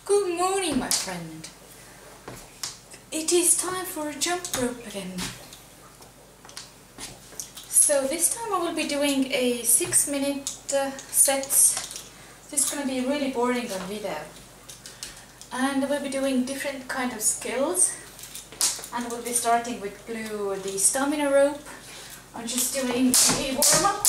Good morning, my friend. It is time for a jump rope again. So this time I will be doing a 6-minute sets. This is going to be really boring on video. And I will be doing different kind of skills. And we'll be starting with blue, the stamina rope. I'm just doing a warm-up.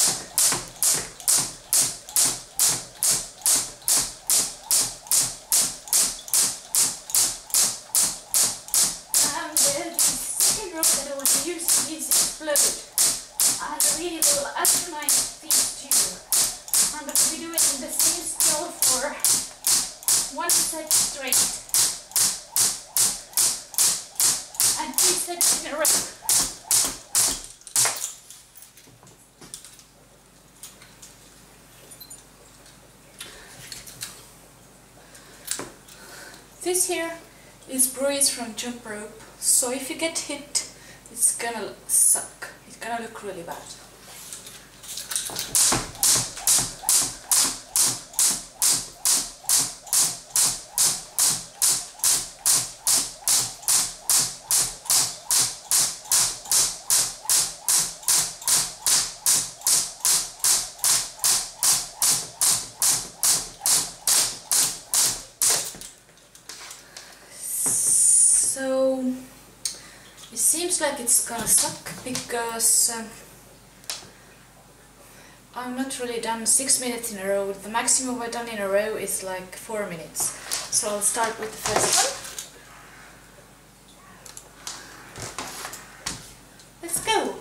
And the second rope that I will be using is explode. And I really will alternate these two. And I will be doing the same skill for 1 set straight. And 3 sets in a row. This here is bruise from jump rope, so if you get hit, it's gonna suck. It's gonna look really bad. So it seems like it's gonna suck because I'm not really done 6 minutes in a row. The maximum I've done in a row is like 4 minutes. So I'll start with the first one. Let's go!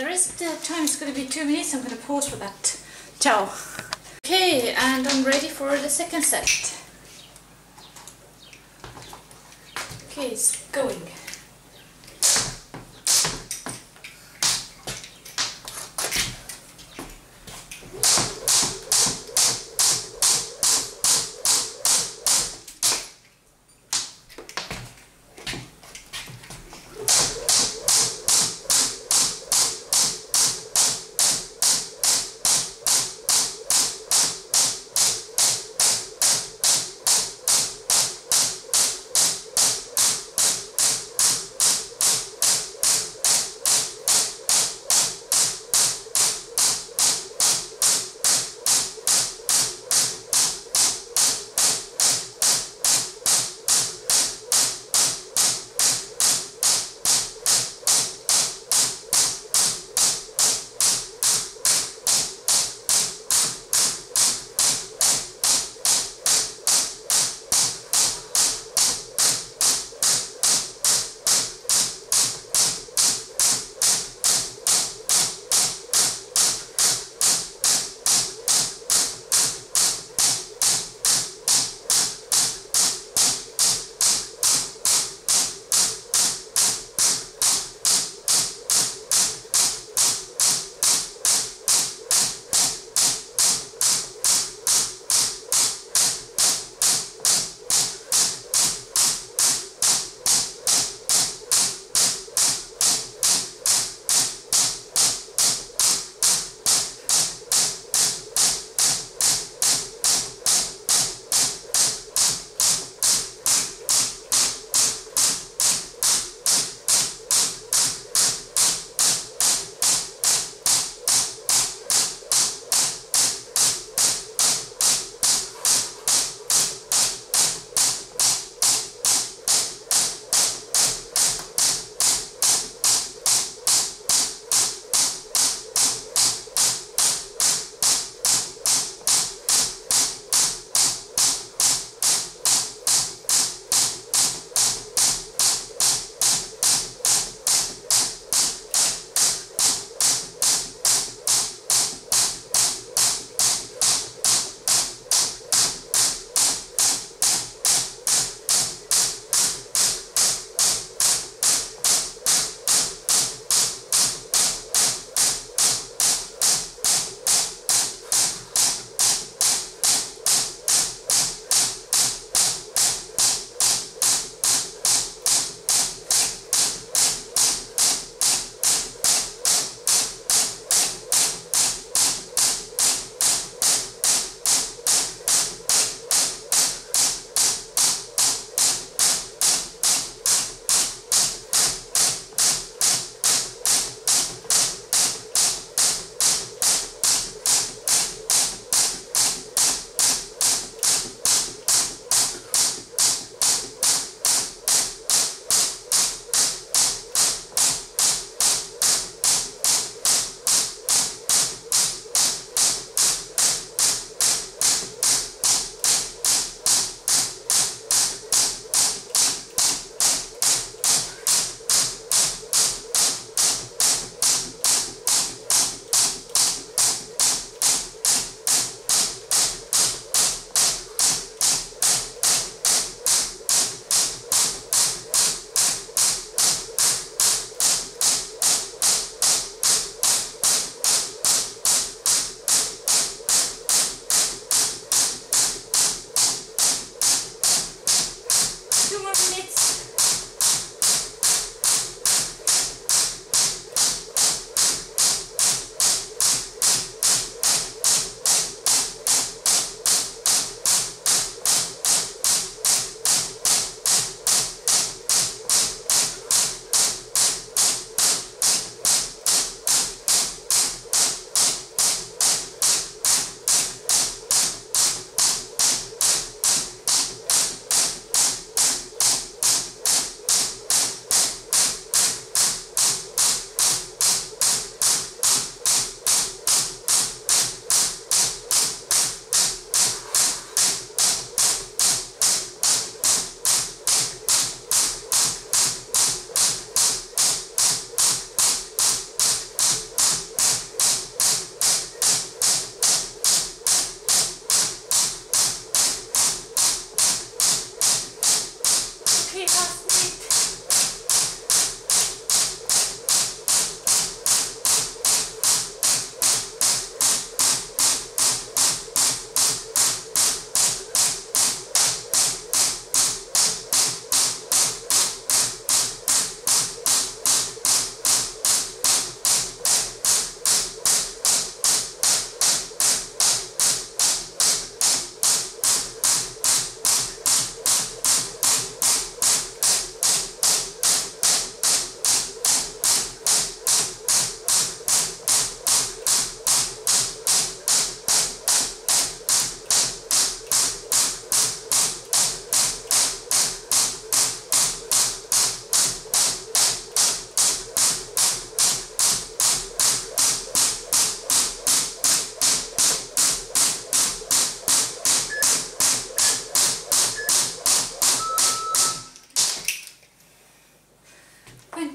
the rest of the time is going to be 2 minutes. I'm going to pause for that. Ciao. Okay, and I'm ready for the second set. Okay, it's going.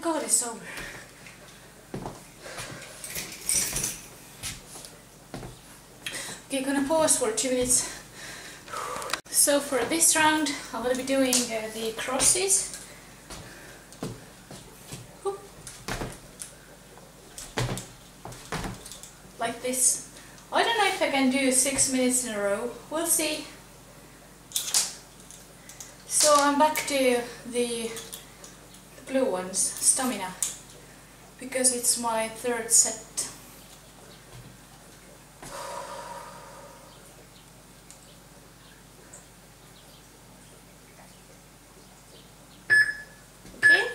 god, it's over. Okay, gonna pause for 2 minutes. So for this round, I'm gonna be doing the crosses. Like this. I don't know if I can do 6 minutes in a row. We'll see. So I'm back to the blue ones, stamina, because it's my third set. Okay.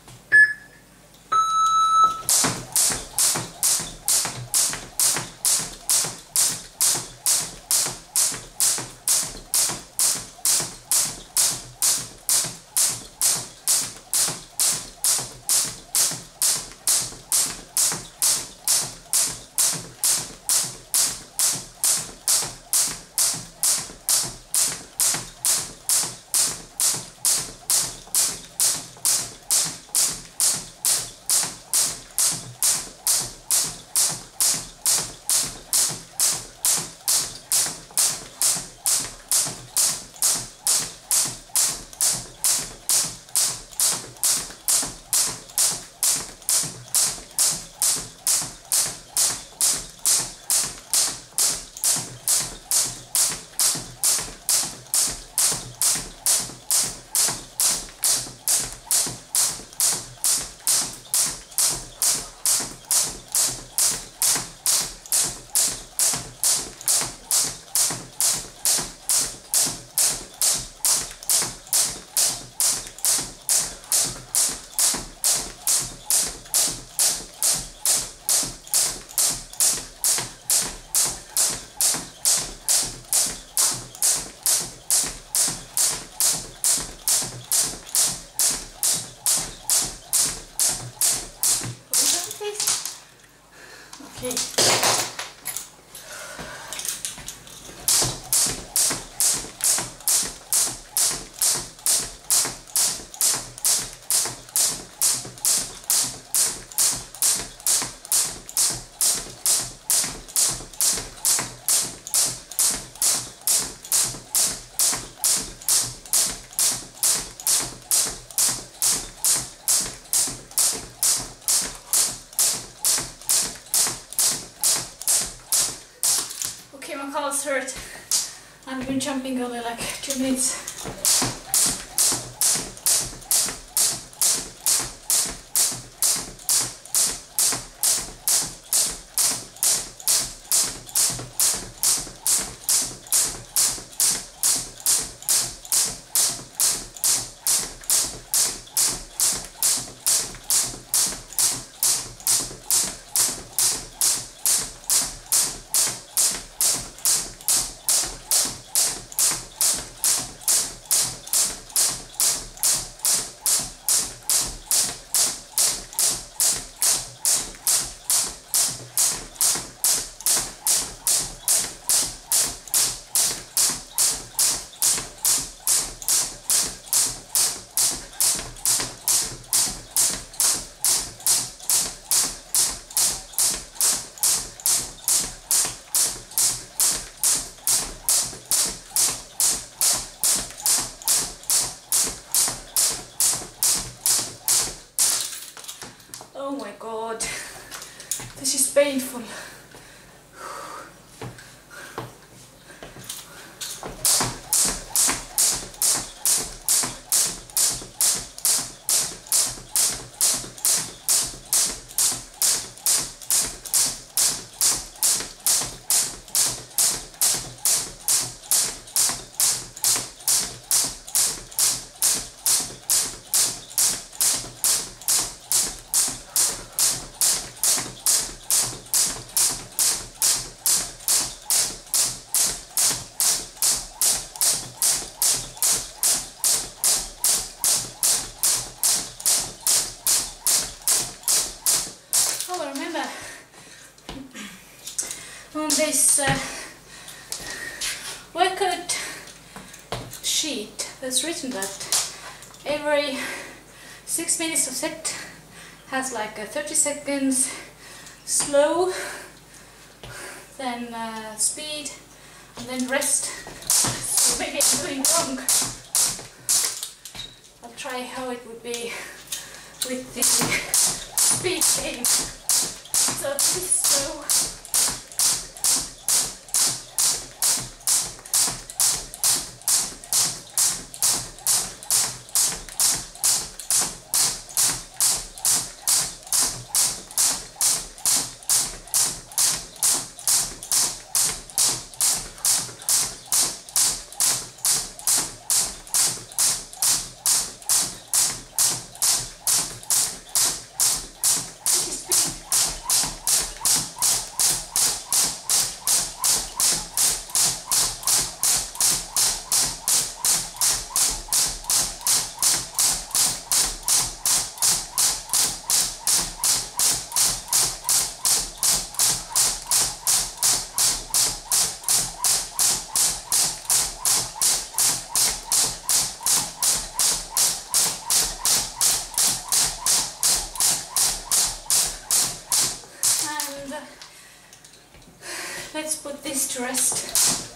Okay. Okay, my calves hurt. I've been jumping only like 2 minutes. Oh my god, this is painful. On this workout sheet there's written that every 6 minutes of set has like a 30 seconds slow, then speed, and then rest. So maybe I'm doing wrong. I'll try how it would be with the speed game. So this is slow. Let's put this to rest.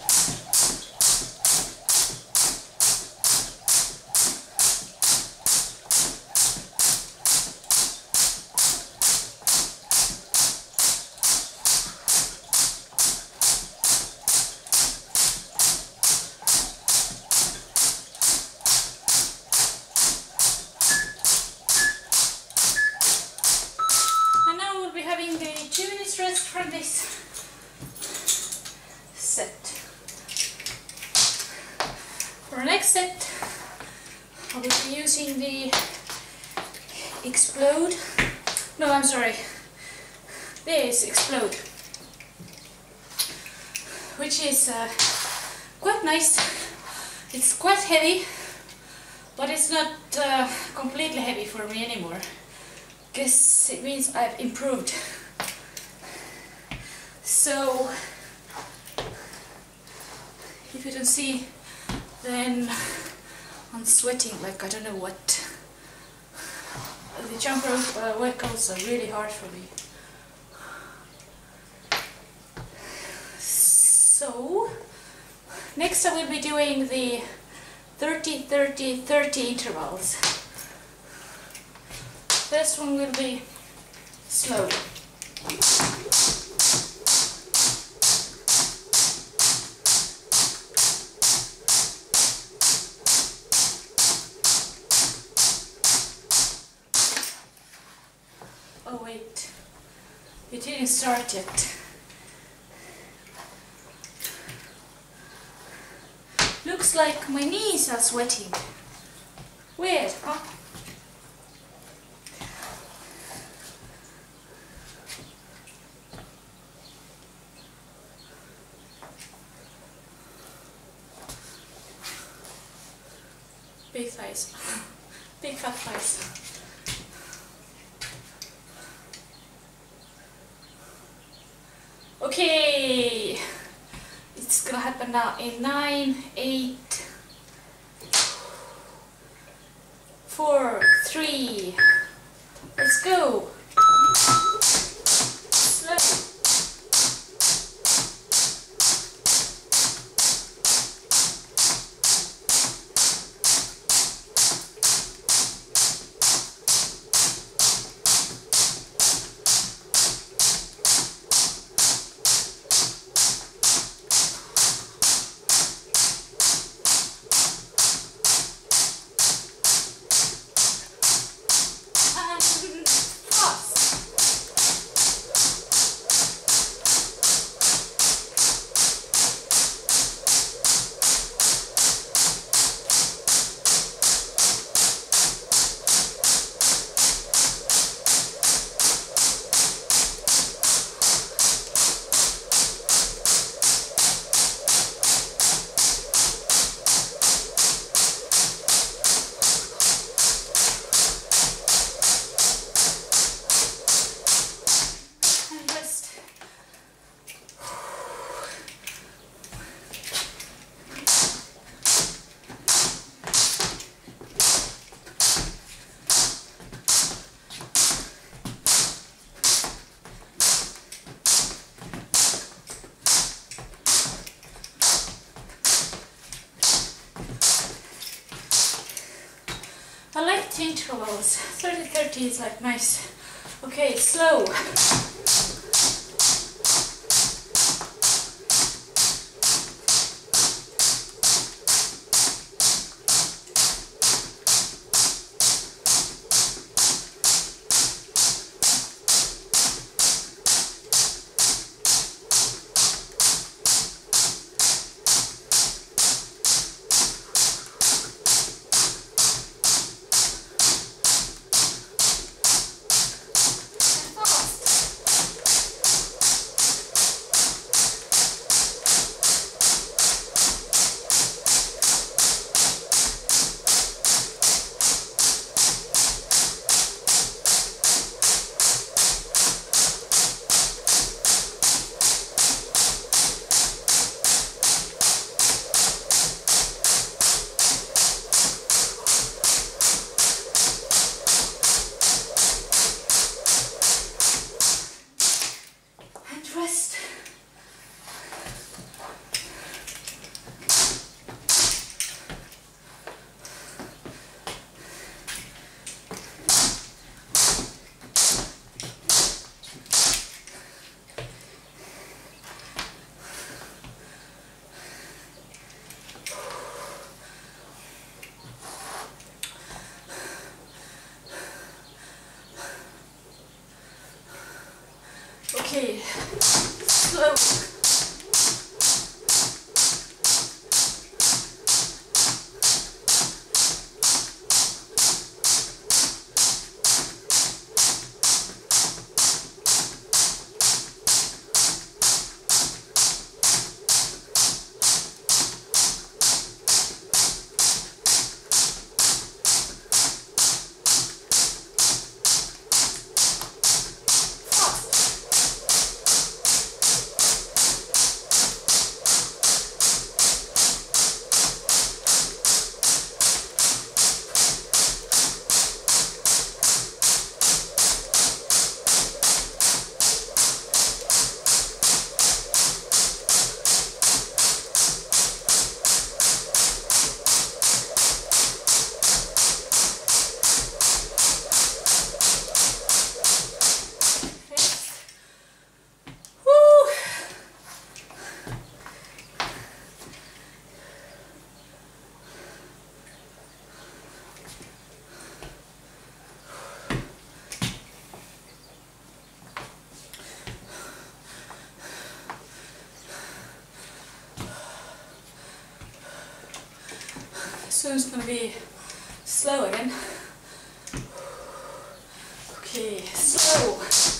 And now we'll be having a 2 minutes rest from this set. For our next set, I will be using the Explode. No, I'm sorry. This Explode, which is quite nice. It's quite heavy, but it's not completely heavy for me anymore. Guess it means I've improved. So if you don't see, then I'm sweating like I don't know what. The jump rope workouts are really hard for me. So next I will be doing the 30-30-30 intervals. First one will be slow. Oh wait, it didn't start yet. Looks like my knees are sweating. Weird, huh? Big thighs. Big fat thighs. Okay, it's gonna happen now in 9, 8, 4, 3. Let's go. Slow. Fast. I like the intervals. 30-30 is like nice. Okay, slow. Rest. Okay, slow. Soon it's going to be slow again. Okay, slow.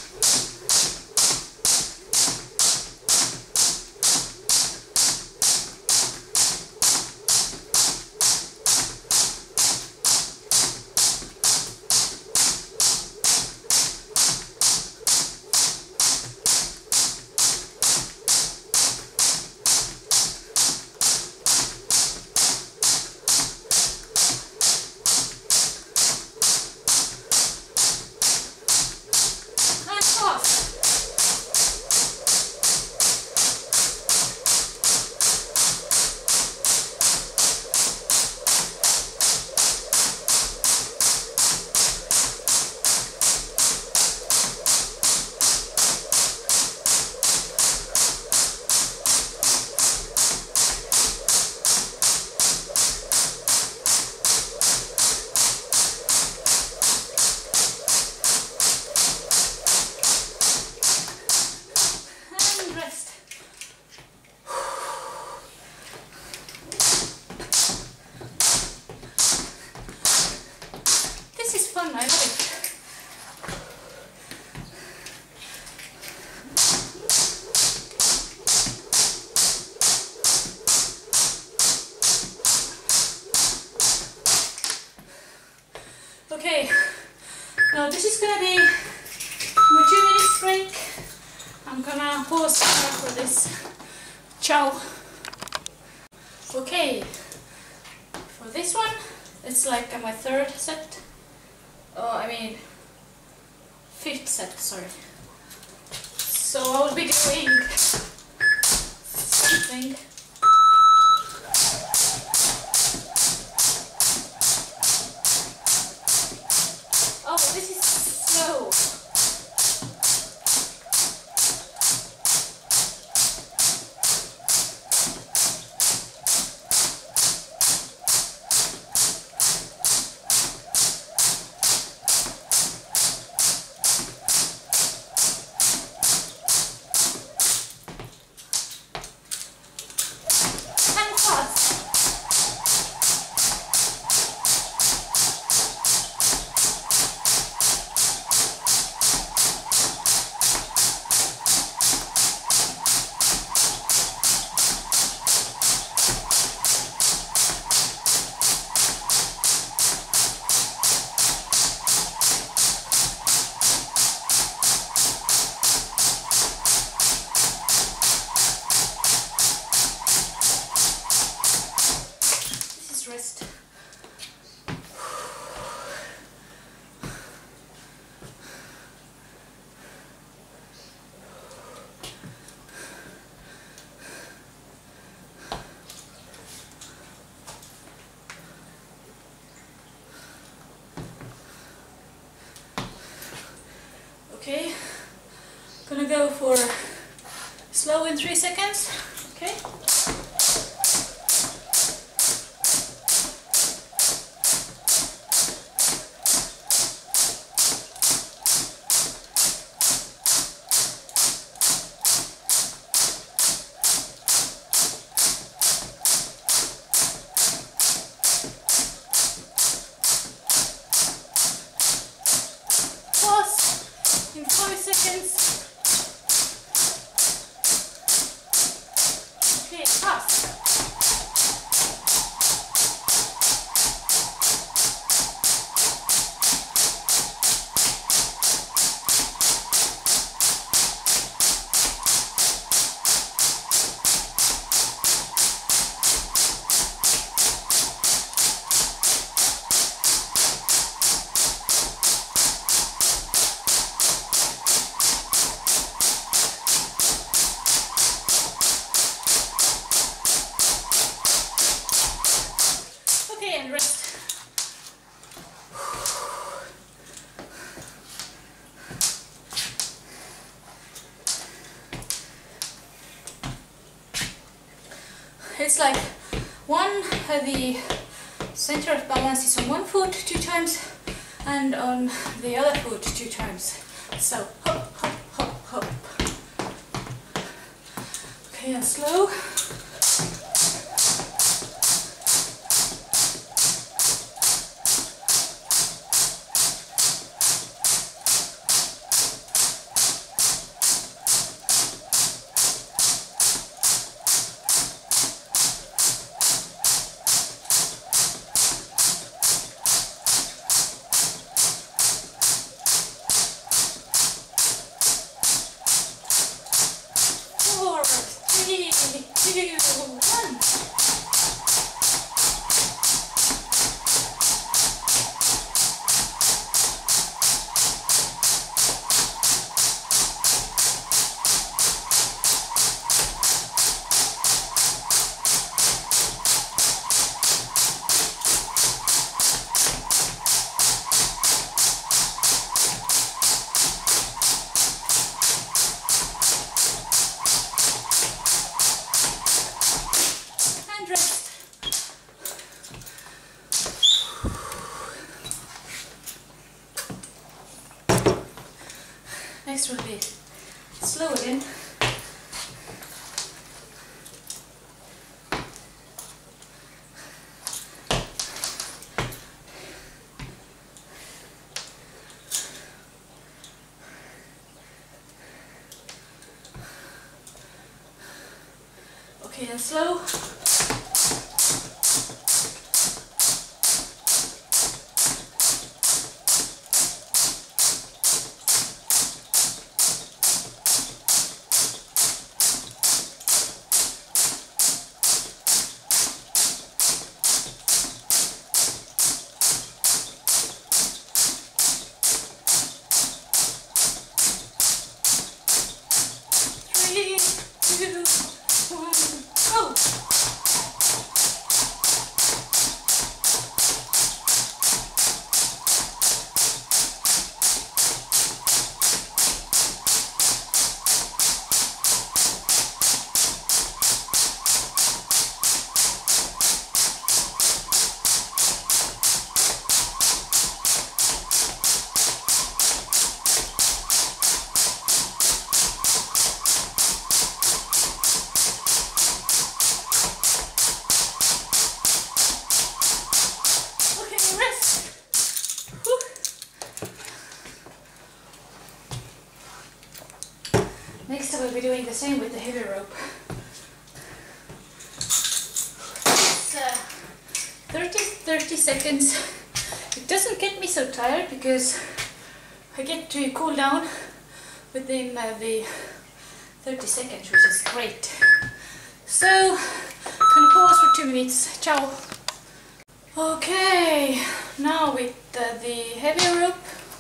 Fun, I like. Okay, now this is gonna be my 2 minutes break. I'm gonna pause for this. Ciao. Okay, for this one, it's like my third set. I mean, fifth set, sorry. So I will be doing something. this is slow. And fast. Rest. Okay, gonna go for slow in 3 seconds. Okay. Pause in 5 seconds. Okay, pause. Okay, and rest. It's like the center of balance is on one foot 2 times and on the other foot 2 times. So hop, hop, hop, hop. Okay, and slow. Four, three, two, one. And rest. Next will be slow again. Okay, and slow. Three, two, one, go! Next I will be doing the same with the heavy rope. It's 30 seconds. It doesn't get me so tired because I get to cool down within the 30 seconds, which is great. So, I'm gonna pause for 2 minutes. Ciao! Okay, now with the heavy rope.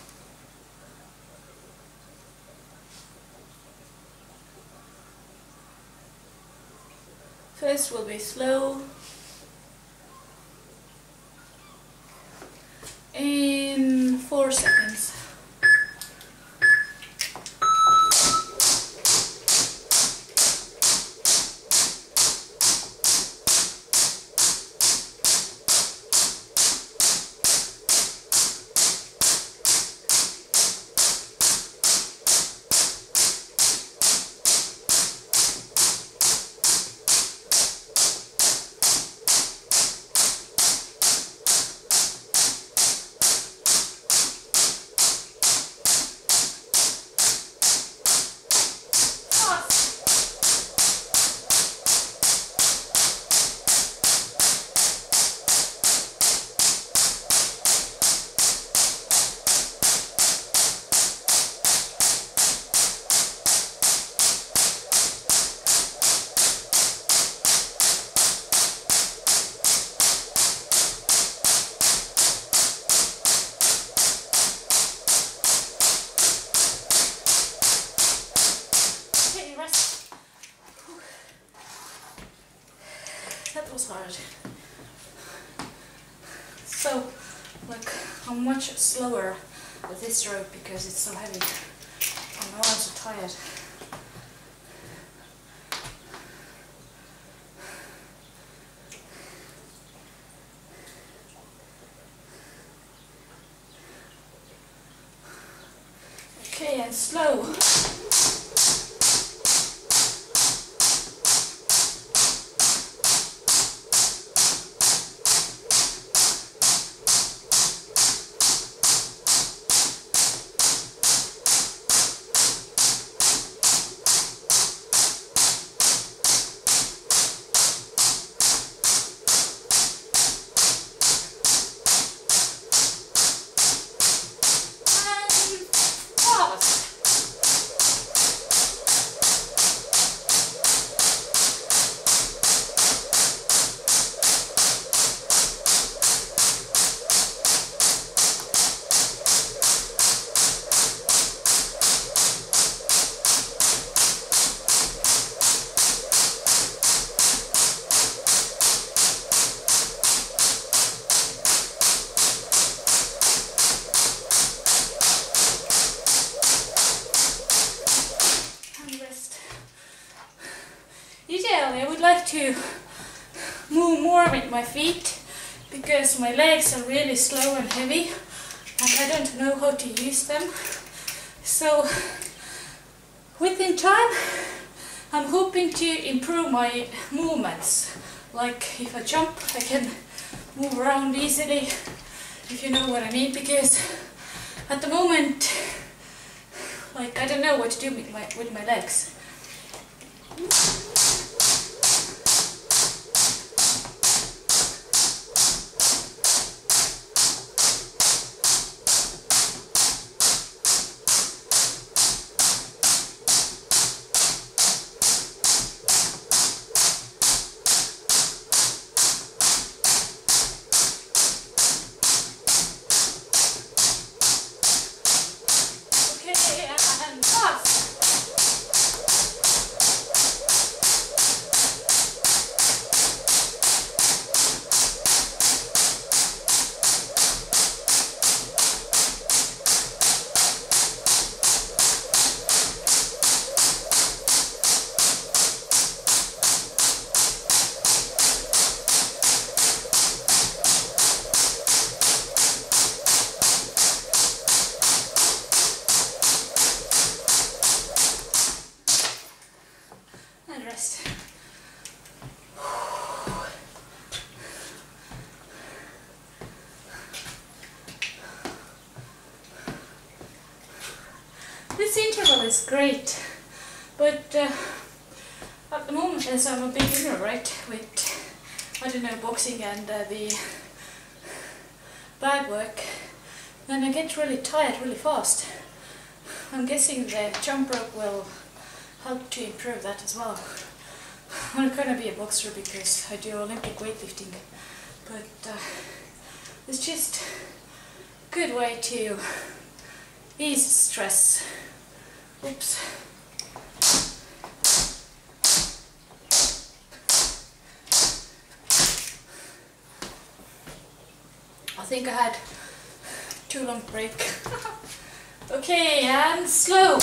First will be slow. In 4 seconds. That was hard. So, like, I'm much slower with this rope because it's so heavy. And my arms are tired. Okay, and slow. Ideally, I would like to move more with my feet because my legs are really slow and heavy and I don't know how to use them. So within time I'm hoping to improve my movements. Like if I jump I can move around easily, if you know what I mean, because at the moment like I don't know what to do with my legs. And rest. This interval is great, But at the moment, as I'm a beginner, right, with, I don't know, boxing and the bag work, then I get really tired really fast. I'm guessing the jump rope will help to improve that as well. I'm not gonna be a boxer because I do Olympic weightlifting, but it's just a good way to ease stress. Oops. I think I had too long break. Okay, and slow.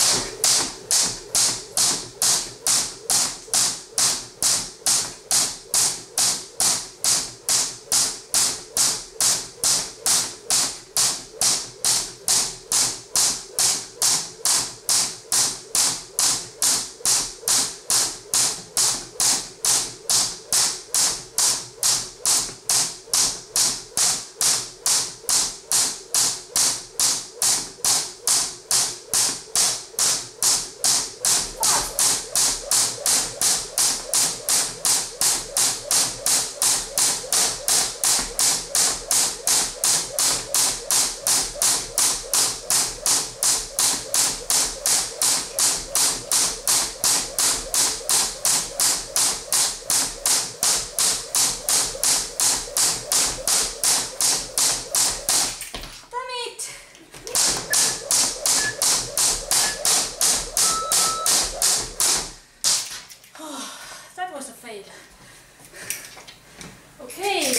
Okay,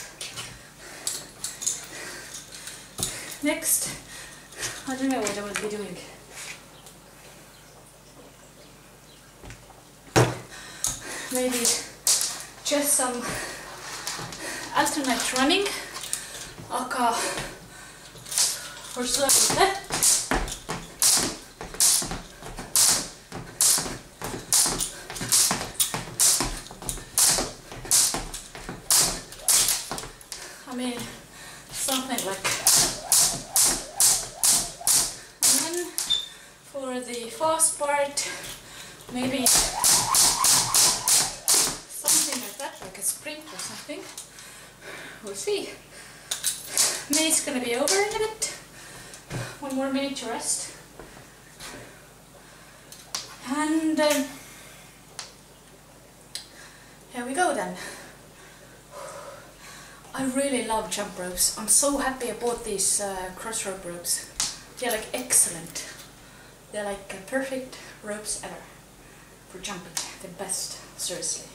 next, I don't know what I will be doing. Maybe just some alternate running, aka forsøke. I mean, something like. And then for the fast part, maybe something like that, like a sprint or something. We'll see. Maybe it's gonna be over in a bit. 1 more minute to rest. And here we go then. I really love jump ropes. I'm so happy I bought these cross rope ropes. They're like excellent. They're like perfect ropes ever for jumping. The best, seriously.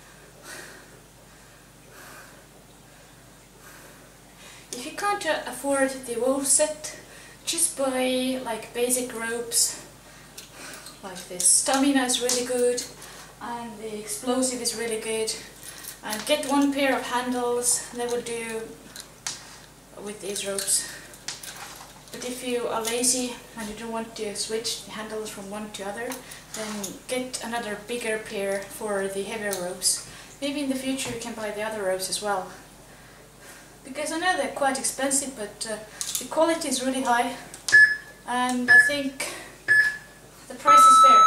If you can't afford the whole set, just buy like basic ropes like this. Stamina is really good and the explosive is really good. And get 1 pair of handles, they will do with these ropes. But if you are lazy and you don't want to switch the handles from one to other, then get another bigger pair for the heavier ropes. Maybe in the future you can buy the other ropes as well. Because I know they're quite expensive, but the quality is really high and I think the price is fair.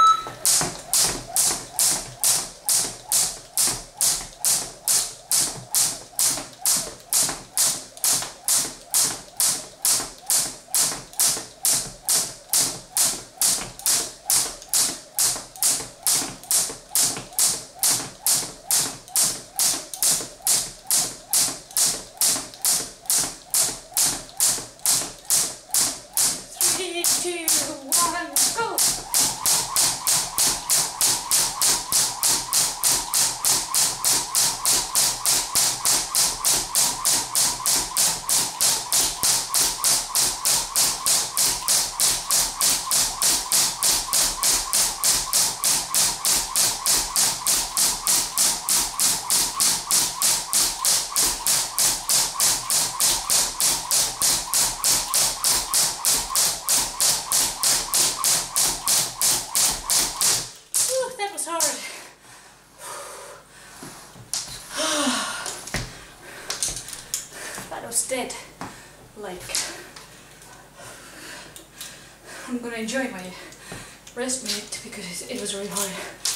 Dead. Like, I'm gonna enjoy my rest minute because it was really hard.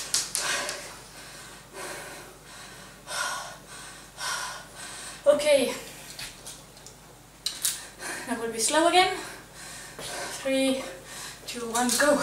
Okay, now we'll be slow again. 3, 2, 1, go.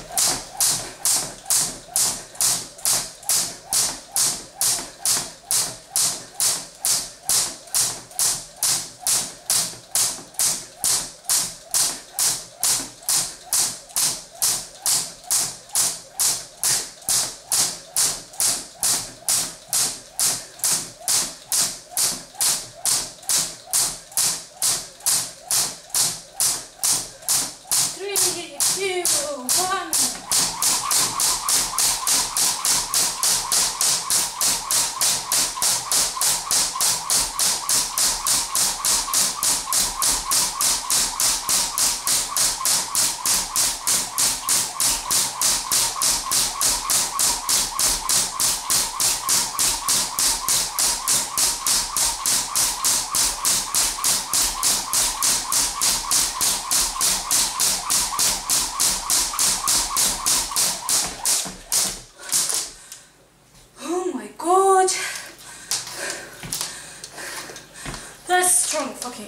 That's strong fucking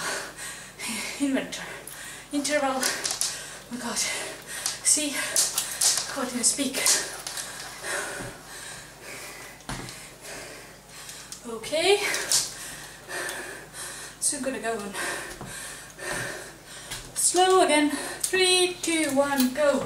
interval. Oh my god. See? Can't even speak. Okay. Soon gonna go on. Slow again. 3, 2, 1, go.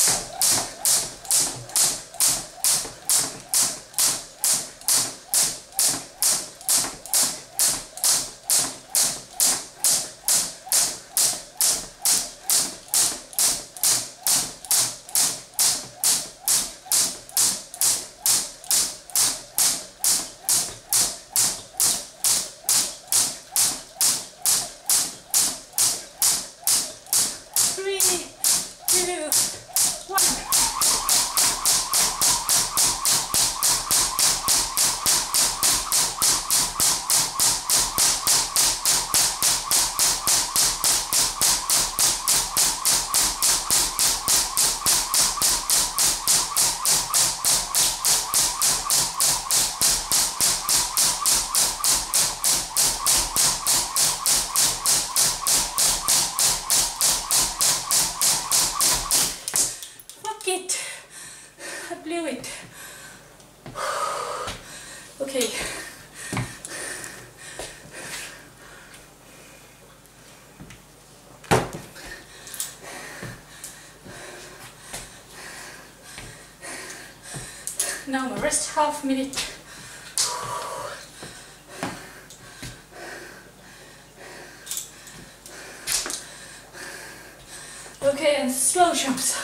I blew it. Okay. Now my rest half minute. Okay, and slow jumps.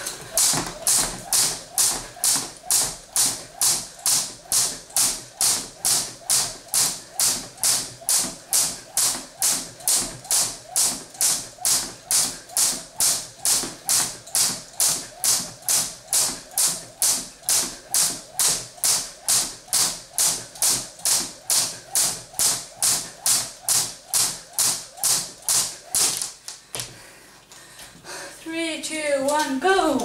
Three, two, one, go!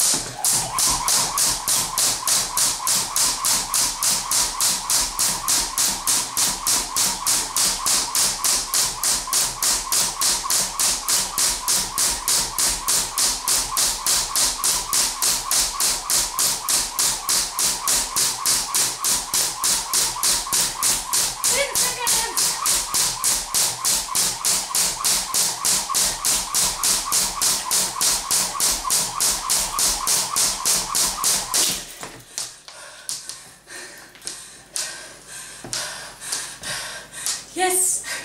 Yes!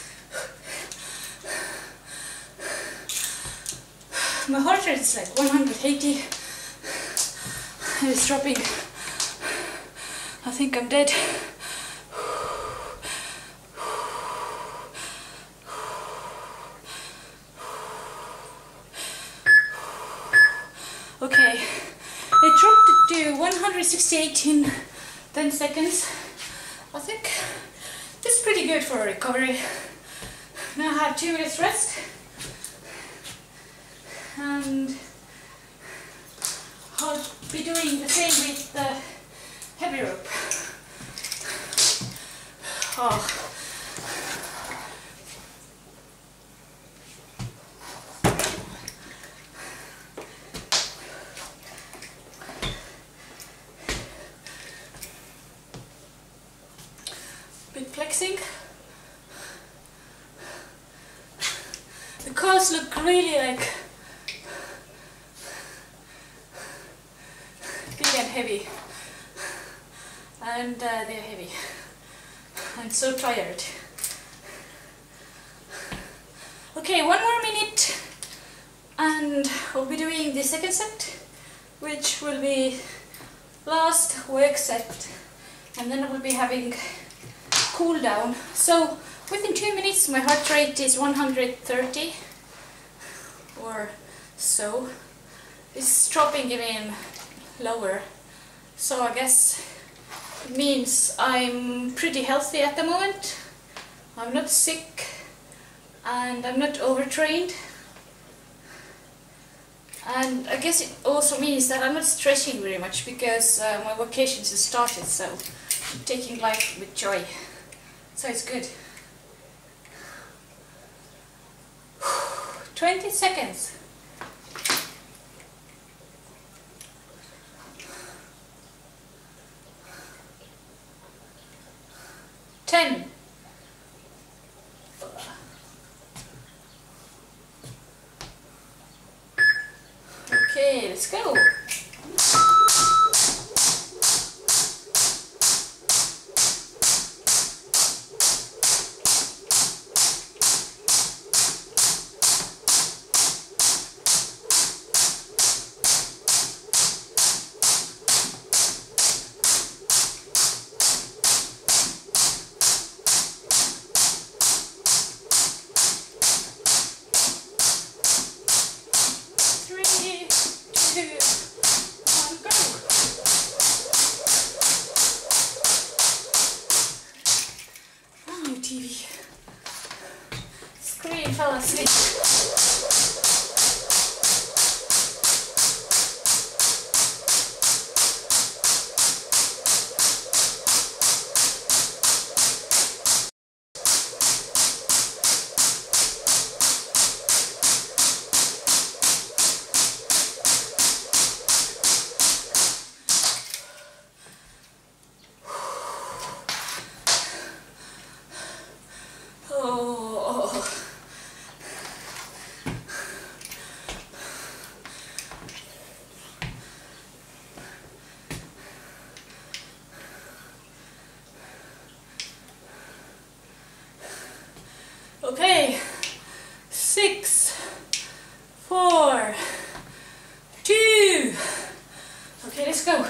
My heart rate is like 180 and it's dropping. I think I'm dead. Okay, it dropped to 168 in 10 seconds. I think this is pretty good for a recovery. Now I have 2 minutes rest and flexing. The calves look really like big and heavy, and they're heavy. I'm so tired. Okay, 1 more minute and we'll be doing the second set, which will be last work set, and then we'll be having cool down. So within 2 minutes my heart rate is 130 or so. It's dropping even lower, so I guess it means I'm pretty healthy at the moment. I'm not sick and I'm not overtrained, and I guess it also means that I'm not stretching very much because my vacations have started, so I'm taking life with joy, so it's good. 20 seconds. 10. Okay, let's go. TV. Screen fell asleep. Okay, 6, 4, 2. Okay, let's go.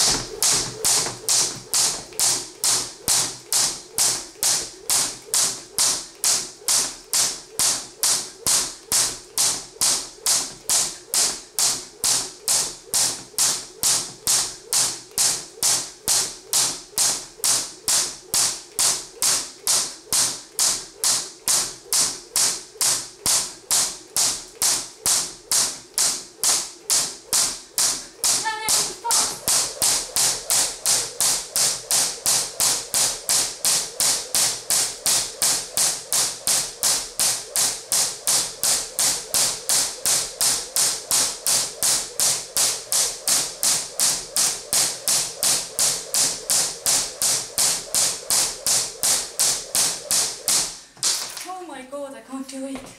God, I can't do it.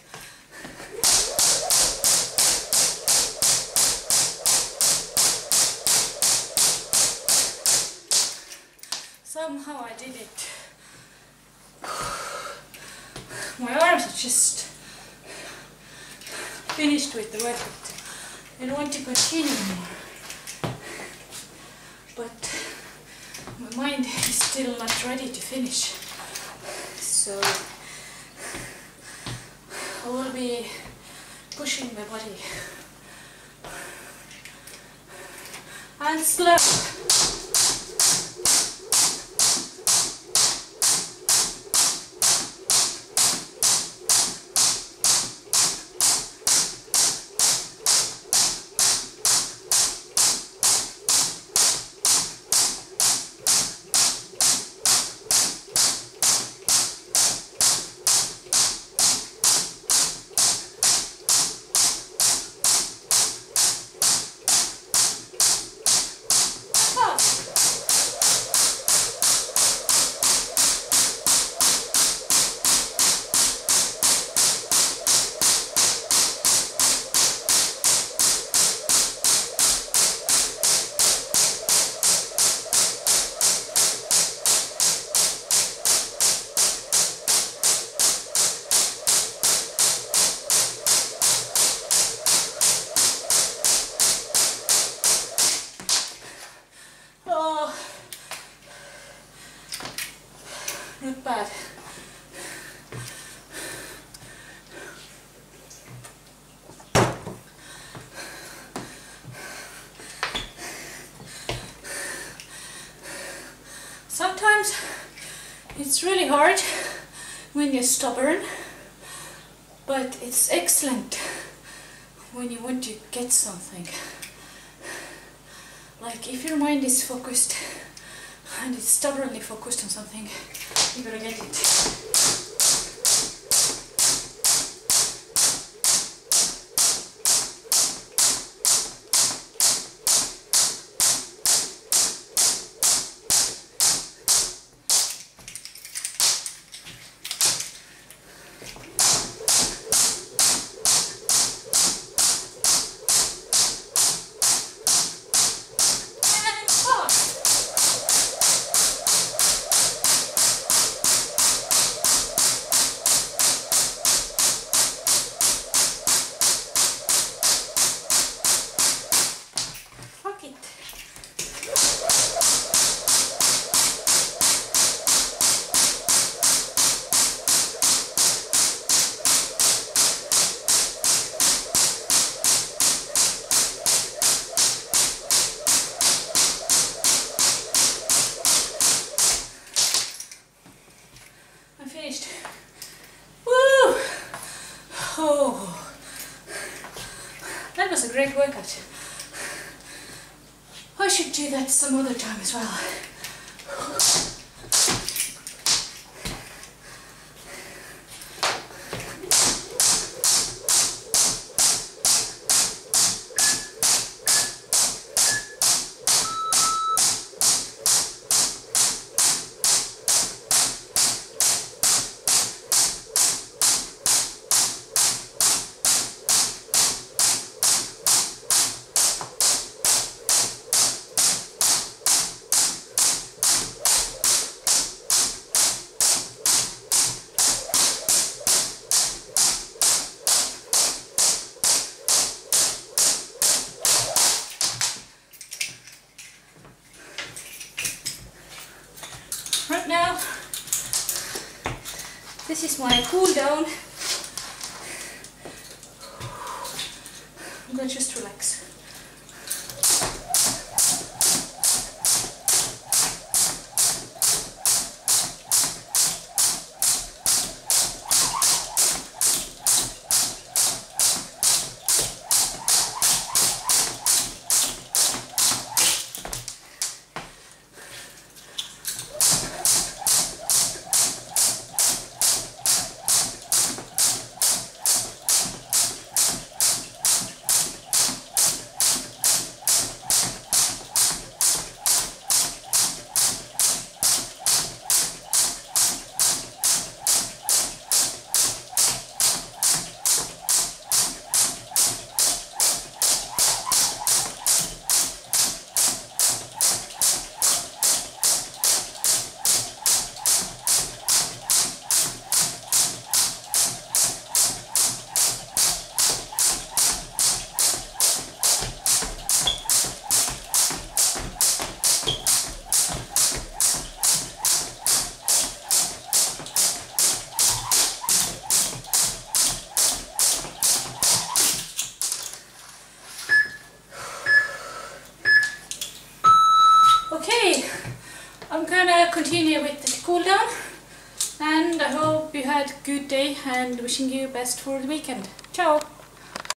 Somehow I did it. My arms are just finished with the workout. I don't want to continue anymore. But my mind is still not ready to finish. So I will be pushing my body and slow. It's really hard when you're stubborn, but it's excellent when you want to get something. Like if your mind is focused and it's stubbornly focused on something, you're gonna get it. Finished. Woo! Oh, that was a great workout. I should do that some other time as well. Right now, this is my cool down. I'm gonna just relax. Okay, I'm gonna continue with the cool down, and I hope you had a good day and wishing you best for the weekend. Ciao!